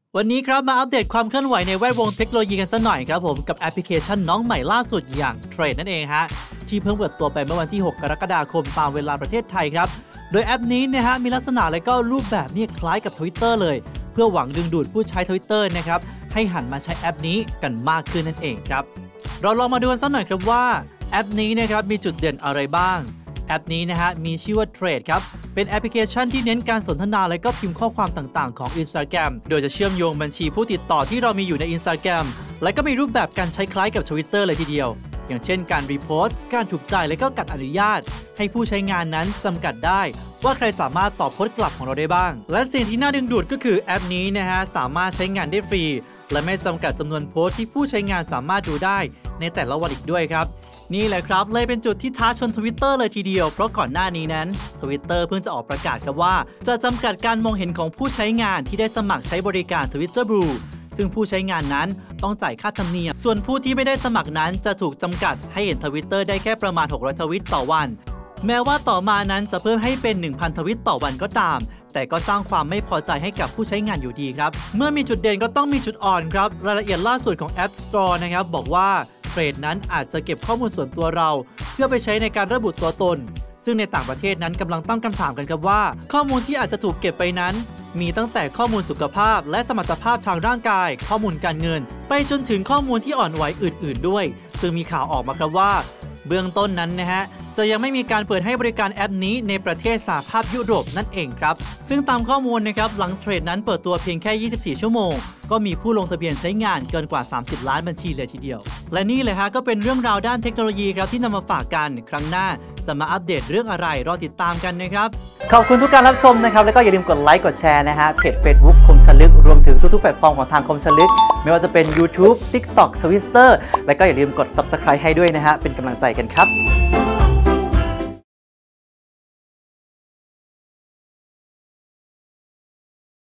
วันนี้ครับมาอัปเดตความเคลื่อนไหวในแวดวงเทคโนโลยีกันสักหน่อยครับผมกับแอปพลิเคชันน้องใหม่ล่าสุดอย่างเทรดนั่นเองฮะที่เพิ่งเปิดตัวไปเมื่อวันที่ 6 กรกฎาคมตามเวลาประเทศไทยครับโดยแอปนี้นะฮะมีลักษณะและก็รูปแบบนี่คล้ายกับ Twitter เลยเพื่อหวังดึงดูดผู้ใช้ Twitter นะครับให้หันมาใช้แอปนี้กันมากขึ้นนั่นเองครับเราลองมาดูกันสักหน่อยครับว่าแอปนี้นะครับมีจุดเด่นอะไรบ้างแอปนี้นะฮะมีชื่อว่า Thread ครับเป็นแอปพลิเคชันที่เน้นการสนทนาและก็พิมพ์ข้อความต่างๆของ Instagram โดยจะเชื่อมโยงบัญชีผู้ติดต่อที่เรามีอยู่ใน Instagram และก็มีรูปแบบการใช้คล้ายกับ Twitter เลยทีเดียวอย่างเช่นการรีโพสต์การถูกใจและก็การอนุญาตให้ผู้ใช้งานนั้นจำกัดได้ว่าใครสามารถตอบโพสต์กลับของเราได้บ้างและสิ่งที่น่าดึงดูดก็คือแอปนี้นะฮะสามารถใช้งานได้ฟรีและไม่จำกัดจำนวนโพสต์ที่ผู้ใช้งานสามารถดูได้ในแต่ละวันอีกด้วยครับนี่แหละครับเลยเป็นจุดที่ท้าชน Twitter เลยทีเดียวเพราะก่อนหน้านี้นั้น Twitter เพิ่งจะออกประกาศครับว่าจะจำกัดการมองเห็นของผู้ใช้งานที่ได้สมัครใช้บริการ Twitter Blue ซึ่งผู้ใช้งานนั้นต้องจ่ายค่าธรรมเนียมส่วนผู้ที่ไม่ได้สมัครนั้นจะถูกจำกัดให้เห็น Twitter ได้แค่ประมาณ600ทวิตต่อวันแม้ว่าต่อมานั้นจะเพิ่มให้เป็น 1,000 ทวิตต่อวันก็ตามแต่ก็สร้างความไม่พอใจให้กับผู้ใช้งานอยู่ดีครับเมื่อมีจุดเด่นก็ต้องมีจุดอ่อนครับรายละเอียดล่าสุดของ App Store นะครับบอกว่าเทรดนั้นอาจจะเก็บข้อมูลส่วนตัวเราเพื่อไปใช้ในการระบุตัวตนซึ่งในต่างประเทศนั้นกำลังตั้งคำถามกันครับว่าข้อมูลที่อาจจะถูกเก็บไปนั้นมีตั้งแต่ข้อมูลสุขภาพและสมรรถภาพทางร่างกายข้อมูลการเงินไปจนถึงข้อมูลที่อ่อนไหวอื่นๆด้วยจึงมีข่าวออกมาครับว่าเบื้องต้นนั้นนะฮะจะยังไม่มีการเปิดให้บริการแอปนี้ในประเทศสหภาพยุโรปนั่นเองครับซึ่งตามข้อมูลนะครับหลังเทรดนั้นเปิดตัวเพียงแค่24ชั่วโมงก็มีผู้ลงทะเบียนใช้งานเกินกว่า30ล้านบัญชีเลยทีเดียวและนี่เลยฮะก็เป็นเรื่องราวด้านเทคโนโลยีครับที่นำมาฝากกันครั้งหน้าจะมาอัปเดตเรื่องอะไรรอติดตามกันนะครับขอบคุณทุกการรับชมนะครับแล้วก็อย่าลืมกดไลค์กดแชร์นะฮะเพจ Facebook คมชลึกรวมถึงทุกๆแพลตฟอร์มของทางคมชลึกไม่ว่าจะเป็น YouTube TikTok Twitter และก็อย่าลืมกด Subscribe ให้ด้วยนะฮะเป็นกำลังใจกันครับ